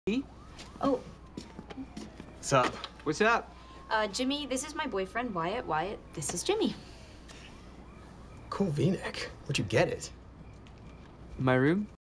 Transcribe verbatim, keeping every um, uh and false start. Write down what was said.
Oh. What's up? What's up? Uh, Jimmy, this is my boyfriend, Wyatt. Wyatt, this is Jimmy. Cool V-neck. Where'd you get it? My room?